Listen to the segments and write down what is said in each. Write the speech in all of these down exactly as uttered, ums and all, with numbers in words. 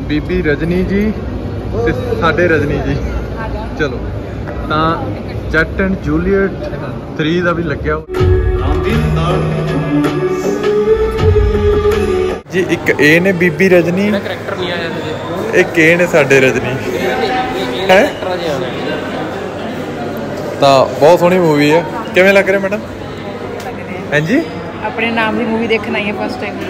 बीबी रजनी जी ते साडे रजनी जी। चलो तां जट एंड जूलीएट थ्री का भी लग्या जी। एक ए ने बीबी रजनी, एक ए ने साडे रजनी है। तो बहुत सोहनी मूवी है। किवें लग रहा मैडम? हाँ जी, अपने नाम की मूवी देखना ही है फर्स्ट टाइम।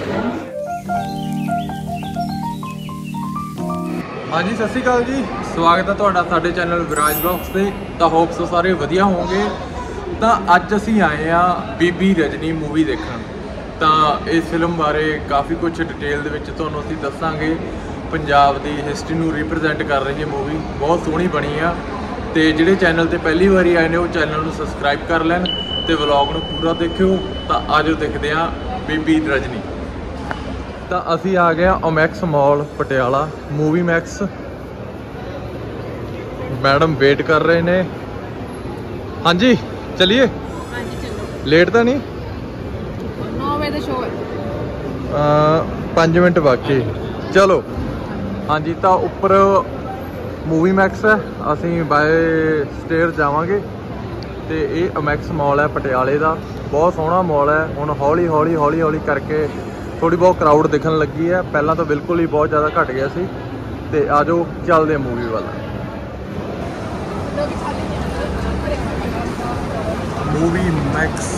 हाँ जी, सत श्री अकाल जी, स्वागत है तुहाडा साडे चैनल विराज ब्लॉग्स से। तो होप्स सारे वधिया होंगे। तो अज असी आए हैं बीबी रजनी मूवी देखण। तो इस फिल्म बारे काफ़ी कुछ डिटेल दे विच तुहानूं असीं दस्सांगे। पंजाब की हिस्टरी नूं रिप्रजेंट कर रही है मूवी, बहुत सोहनी बनी है। तो जिहड़े चैनल ते पहली बारी आए ने वो चैनल नूं सबसक्राइब कर लैन ते व्लॉग नूं पूरा देखियो। तो आजो देखते हैं बीबी रजनी। तो असी आ गए Omaxe mall Patiala, Movie Max. Madam wait कर रहे ने। हाँ जी चलिए। हाँ जी चलो। लेट तो नहीं? नौ बजे शो है। पाँच मिनट बाकी। चलो हाँ जी। तो उपर मूवी मैक्स है, असी बाय स्टेयर जावांगे। तो ये ओमैक्स मॉल है पटियाले का, बहुत सोहना मॉल है। हुण हौली हौली हौली हौली करके थोड़ी बहुत क्राउड दिखन लगी है। पहला तो बिल्कुल ही बहुत ज़्यादा घट गया सी। ते आजो चलते हैं मूवी वाला। मूवी मैक्स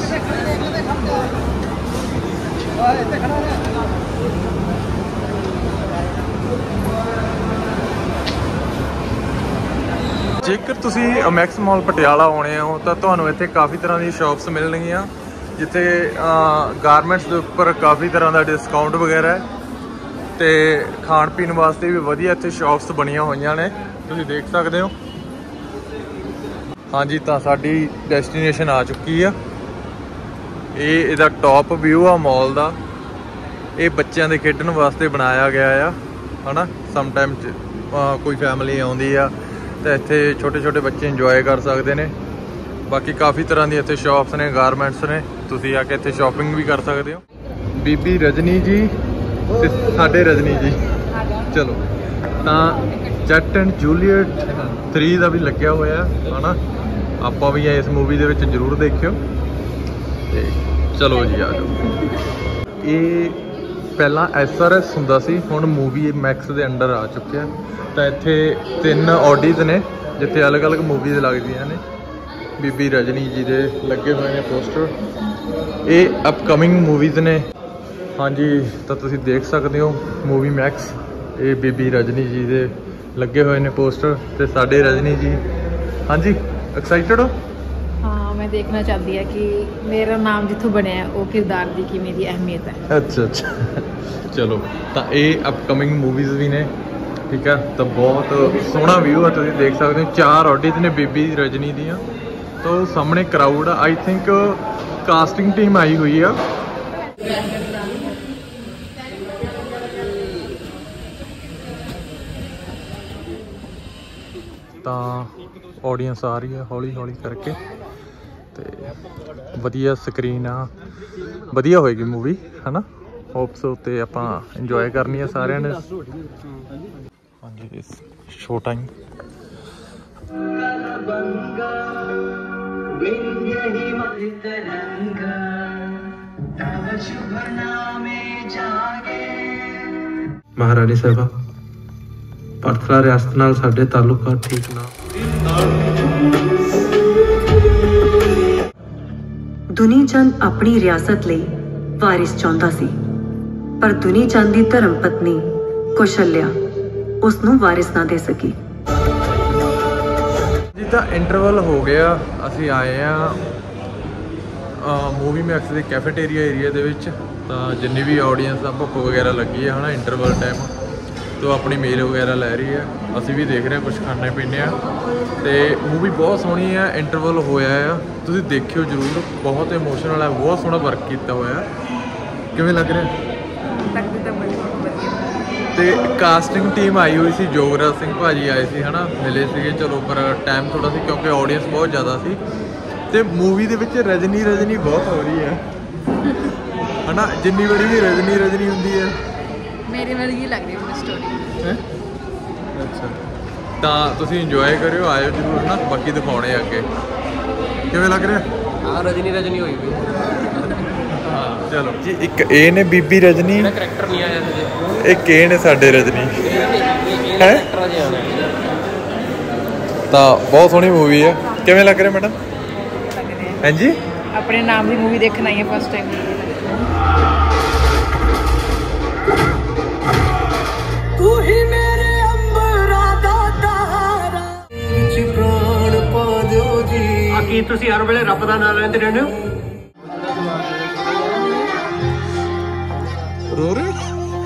जेकर तुसी ओमैक्स मॉल पटियाला आने हो तो तुहानूं इत्थे काफ़ी तरह की शॉप्स मिलणगियां, जिथे गारमेंट्स के उपर काफ़ी तरह का डिस्काउंट वगैरह है। तो खाण पीण वास्ते भी वधिया इत्थे शॉप्स बनिया हुई ने, तुसीं देख सकते हो। हाँ जी, तो साडी डेस्टिनेशन आ चुकी है। ये इहदा टॉप व्यू आ मॉल का। ये बच्चों के खेडण वास्ते बनाया गया है ना। समटाइम कोई फैमिली आउंदी आ तो इत्थे छोटे छोटे बच्चे इंजॉय कर सकते हैं। बाकी काफ़ी तरह की इत्थे शॉप्स ने, गारमेंट्स ने, तुसीं आके इत्थे शॉपिंग भी कर सकते हो। बीबी रजनी जी ते साडे रजनी जी। चलो तो जट एंड जूलीएट थ्री का भी लग्या होया है ना। आपां भी इस मूवी दे विच जरूर देखियो। ते चलो जी आ जाओ। ये पहला एस आर एस हुंदा सी, हुण मूवी मैक्स दे अंडर आ चुकिया। तो इत्थे तीन ऑडीज ने जिथे अलग अलग मूवीज लगदियां ने। बीबी रजनी जी दे लगे हुए हैं पोस्टर। ये अपकमिंग मूवीज़ ने। हाँ जी, तो तुसीं देख सकते हो मूवी मैक्स। ये बीबी रजनी जी दे लगे हुए हैं पोस्टर ते साडे रजनी जी। हाँ जी, एक्साइटेड हो? हाँ, मैं देखना चाहती है कि मेरा नाम जिथों बनया है वो किरदार की की मेरी अहमियत है। अच्छा अच्छा चलो, तो ये अपकमिंग मूवीज़ भी ने, ठीक है। तो बहुत सोहना व्यू है, तुसीं देख सकते हो। चार ऑडीज ने बीबी रजनी दियाँ। तो सामने crowd, I think casting team आई हुई है। तो ऑडियंस आ रही है हौली हौली करके। तो वधिया स्क्रीन आ, वधिया होएगी मूवी है ना। होप्स उत्ते आपां इंजॉय करनी है सारिਆਂ ने। हाँ जी, शो टाइम। महारानी साहबा, परथला रियासत नाल साडे ताल्लुकात ठीक ना। दुनी चंद अपनी रियासत लई वारिस चाहुंदा सी, पर दुनी चंद दी धर्म पत्नी कौशल्या उसनूं वारिस ना दे सकी। जिदा इंटरवल हो गया, असी आए हैं मूवी मैक्स के कैफेटेरिया एरिया दे विच। तो जिन्नी भी ऑडियंस आ भुख वगैरह लगी है ना, इंटरवल टाइम तो अपनी मील वगैरह लै रही है। असी भी देख रहे हैं, कुछ खाने पीने। तो मूवी बहुत सोहनी है। इंटरवल होया है, तुसीं देखियो जरूर। बहुत इमोशनल है, बहुत सोहना वर्क किया हुआ है। किवें लग रहा? तो कास्टिंग टीम आई हुई सी, जोगराज सिंह भाजी आए थे है ना, मिले थे। चलो पर टाइम थोड़ा सी क्योंकि ऑडियंस बहुत ज़्यादा सी। तो मूवी दे विच रजनी रजनी बहुत हो रही है है ना। जिन्नी बड़ी भी रजनी रजनी होंदी है ਮੇਰੇ ਵਰਗੀ ਲੱਗ ਰਹੀ ਹੈ ਸਟੋਰੀ। ਹੈ ਅੱਛਾ, ਤਾਂ ਤੁਸੀਂ ਇੰਜੋਏ ਕਰਿਓ, ਆਇਓ ਜ਼ਰੂਰ ਨਾ, ਬਾਕੀ ਦਿਖਾਉਣੇ ਅੱਗੇ। ਕਿਵੇਂ ਲੱਗ ਰਿਹਾ? ਹਾਂ ਰਜਨੀ ਰਜਨੀ ਹੋਈ ਵੀ ਹਾਂ ਚਲੋ ਜੀ। ਇੱਕ ਇਹ ਨੇ ਬੀਬੀ ਰਜਨੀ, ਇਹਦਾ ਕਰੈਕਟਰ ਨਹੀਂ ਆਇਆ ਹਜੇ। ਇੱਕ ਇਹ ਨੇ ਸਾਡੇ ਰਜਨੀ ਇਹ ਹੈ। ਕਰੈਕਟਰ ਜਿਹਾ ਆਉਣਾ ਤਾਂ ਬਹੁਤ ਸੋਹਣੀ ਮੂਵੀ ਹੈ। ਕਿਵੇਂ ਲੱਗ ਰਿਹਾ ਮੈਡਮ? ਲੱਗ ਰਿਹਾ ਹਾਂਜੀ, ਆਪਣੇ ਨਾਮ ਦੀ ਮੂਵੀ ਦੇਖਣ ਆਈ ਹੈ ਫਸਟ ਟਾਈਮ। ਤੂੰ ਹੀ ਮੇਰੇ ਅੰਬਰਾਂ ਦਾ ਤਾਰਾ ਵਿੱਚ ਪ੍ਰਾਣ ਪਾ ਦਿਓ ਜੀ। ਆ ਕੀ ਤੁਸੀਂ ਹਰ ਵੇਲੇ ਰੱਬ ਦਾ ਨਾਮ ਲੈਂਦੇ ਰਹਿੰਦੇ ਹੋ? ਰੋ ਰਹੇ?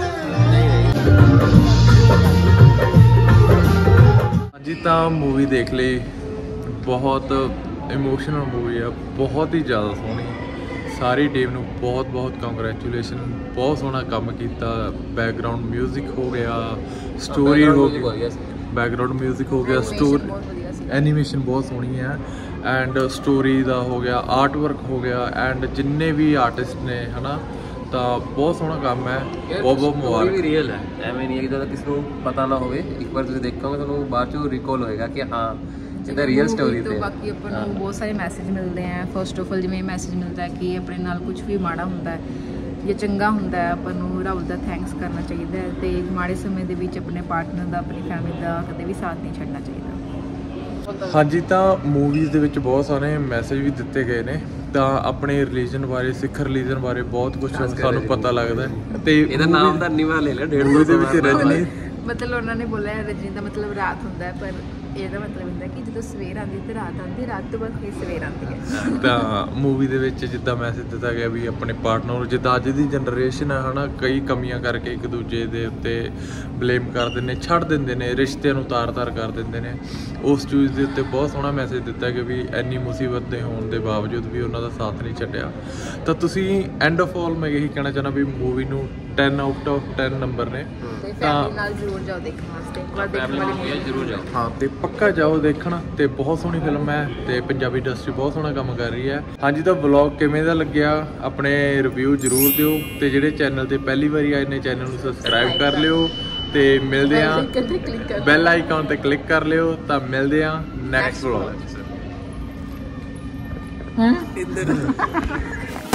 ਹਾਂਜੀ, ਤਾਂ ਮੂਵੀ ਦੇਖ ਲਈ। ਬਹੁਤ ਇਮੋਸ਼ਨਲ ਮੂਵੀ ਆ, ਬਹੁਤ ਹੀ ਜ਼ਿਆਦਾ ਸੋਹਣੀ। ਸਾਰੀ ਟੀਮ ਨੂੰ ਬਹੁਤ ਬਹੁਤ ਕੰਗ੍ਰੈਚੁਲੇਸ਼ਨ। ਬਹੁਤ ਸੋਹਣਾ ਕੰਮ ਕੀਤਾ। ਬੈਕਗਰਾਊਂਡ ਮਿਊਜ਼ਿਕ ਹੋ ਗਿਆ, ਸਟੋਰੀ ਹੋ ਗਈ, ਬੈਕਗਰਾਊਂਡ ਮਿਊਜ਼ਿਕ ਹੋ ਗਿਆ, ਸਟੋਰੀ ਐਨੀਮੇਸ਼ਨ ਬਹੁਤ ਸੋਹਣੀ ਹੈ, ਐਂਡ ਸਟੋਰੀ ਦਾ ਹੋ ਗਿਆ, ਆਰਟ ਵਰਕ ਹੋ ਗਿਆ, ਐਂਡ ਜਿੰਨੇ ਵੀ ਆਰਟਿਸਟ ਨੇ ਹਨਾ, ਤਾਂ ਬਹੁਤ ਸੋਹਣਾ ਕੰਮ ਹੈ। ਬਹੁਤ ਬਹੁਤ ਮੁਬਾਰਕ। ਵੀ ਰੀਅਲ ਹੈ, ਐਵੇਂ ਨਹੀਂ ਹੈ ਕਿ ਜਦੋਂ ਕਿਸੇ ਨੂੰ ਪਤਾ ਨਾ ਹੋਵੇ, ਇੱਕ ਵਾਰ ਤੁਸੀਂ ਦੇਖੋਗੇ ਤੁਹਾਨੂੰ ਬਾਅਦ ਚੋਂ ਰਿਕਾਲ ਹੋਏਗਾ ਕਿ ਹਾਂ ਇਹਦਾ ਰੀਅਲ ਸਟੋਰੀ ਤੇ। ਬਾਕੀ ਆਪਾਂ ਨੂੰ ਬਹੁਤ ਸਾਰੇ ਮੈਸੇਜ ਮਿਲਦੇ ਆ। ਫਸਟ ਆਫ ਆਲ ਜਿਵੇਂ ਮੈਸੇਜ ਮਿਲਦਾ ਹੈ ਕਿ ਆਪਣੇ ਨਾਲ ਕੁਝ ਵੀ ਮਾੜਾ ਹੁੰਦਾ ਹੈ ਜਾਂ ਚੰਗਾ ਹੁੰਦਾ ਹੈ, ਆਪਾਂ ਨੂੰ ਰੱਬ ਦਾ ਥੈਂਕਸ ਕਰਨਾ ਚਾਹੀਦਾ ਹੈ, ਤੇ ਮਾੜੇ ਸਮੇਂ ਦੇ ਵਿੱਚ ਆਪਣੇ ਪਾਰਟਨਰ ਦਾ, ਆਪਣੀ ਫੈਮਿਲੀ ਦਾ ਕਦੇ ਵੀ ਸਾਥ ਨਹੀਂ ਛੱਡਣਾ ਚਾਹੀਦਾ। ਹਾਂਜੀ, ਤਾਂ ਮੂਵੀਜ਼ ਦੇ ਵਿੱਚ ਬਹੁਤ ਸਾਰੇ ਮੈਸੇਜ ਵੀ ਦਿੱਤੇ ਗਏ ਨੇ। ਤਾਂ ਆਪਣੇ ਰਿਲੀਜਨ ਬਾਰੇ, ਸਿੱਖ ਰਿਲੀਜਨ ਬਾਰੇ ਬਹੁਤ ਕੁਝ ਸਾਨੂੰ ਪਤਾ ਲੱਗਦਾ ਹੈ। ਤੇ ਇਹਦਾ ਨਾਮ ਦਾ ਨਿਵਾ ਲੈ ਲਿਆ ਡੇਢ ਮੂਵੀ ਦੇ ਵਿੱਚ ਰਜਨੀ, ਮਤਲਬ ਉਹਨਾਂ ਨੇ ਬੋਲਿਆ ਰਜਨੀ ਦਾ ਮਤਲਬ ਰਾਤ ਹੁੰਦਾ ਹੈ, ਪਰ ਇਹਦਾ ਮਤਲਬ ਹੁੰਦਾ ਕਿ ਜਦੋਂ ਸਵੇਰ ਆਉਂਦੀ ਤੇ ਰਾਤ ਆਉਂਦੀ, ਰਾਤ ਤੋਂ ਬਾਅਦ ਫਿਰ ਸਵੇਰ ਆਉਂਦੀ ਹੈ। ਤਾਂ ਮੂਵੀ ਦੇ ਵਿੱਚ ਜਿੱਦਾਂ ਮੈਸੇਜ ਦਿੱਤਾ ਗਿਆ ਵੀ ਆਪਣੇ ਪਾਰਟਨਰ, ਜਿੱਦਾਂ ਅੱਜ ਦੀ ਜਨਰੇਸ਼ਨ ਹੈ ਹਨਾ, ਕਈ ਕਮੀਆਂ ਕਰਕੇ ਇੱਕ ਦੂਜੇ ਦੇ ਉੱਤੇ ਬਲੇਮ ਕਰ ਦਿੰਦੇ, ਛੱਡ ਦਿੰਦੇ ਨੇ, ਰਿਸ਼ਤਿਆਂ ਨੂੰ ਤਾਰ-ਤਾਰ ਕਰ ਦਿੰਦੇ ਨੇ। ਉਸ ਚੀਜ਼ ਦੇ ਉੱਤੇ ਬਹੁਤ ਸੋਹਣਾ ਮੈਸੇਜ ਦਿੱਤਾ ਕਿ ਵੀ ਇੰਨੀ ਮੁਸੀਬਤ ਦੇ ਹੋਣ ਦੇ ਬਾਵਜੂਦ ਵੀ ਉਹਨਾਂ ਦਾ ਸਾਥ ਨਹੀਂ ਛੱਡਿਆ। ਤਾਂ ਤੁਸੀਂ ਐਂਡ ਆਫ ਆਲ ਮੈਂ ਇਹੀ ਕਹਿਣਾ ਚਾਹੁੰਦਾ ਵੀ ਮੂਵੀ ਨੂੰ ten out of ten number ਨੇ। ਤੇ ਤਾਂ ਫੈਮਿਲੀ ਨਾਲ ਜ਼ਰੂਰ ਜਾਓ ਦੇਖਣ ਵਾਸਤੇ, ਇੱਕ ਵਾਰ ਦੇਖਣ ਵਾਲੀ ਮੂਵੀ ਜ਼ਰੂਰ ਜਾਓ। ਹਾਂ, ਤੇ ਪੱਕਾ ਜਾਓ ਦੇਖਣ। ਤੇ ਬਹੁਤ ਸੋਹਣੀ ਫਿਲਮ ਹੈ, ਤੇ ਪੰਜਾਬੀ ਇੰਡਸਟਰੀ ਬਹੁਤ ਸੋਹਣਾ ਕੰਮ ਕਰ ਰਹੀ ਹੈ। ਹਾਂਜੀ, ਤਾਂ ਵਲੌਗ ਕਿਵੇਂ ਦਾ ਲੱਗਿਆ ਆਪਣੇ ਰਿਵਿਊ ਜ਼ਰੂਰ ਦਿਓ, ਤੇ ਜਿਹੜੇ ਚੈਨਲ ਤੇ ਪਹਿਲੀ ਵਾਰੀ ਆਏ ਨੇ ਚੈਨਲ ਨੂੰ ਸਬਸਕ੍ਰਾਈਬ ਕਰ ਲਿਓ, ਤੇ ਮਿਲਦੇ ਆ ਬੈਲ ਆਈਕਨ ਤੇ ਕਲਿੱਕ ਕਰ ਲਿਓ। ਤਾਂ ਮਿਲਦੇ ਆ ਨੈਕਸਟ ਵਲੌਗ 'ਚ।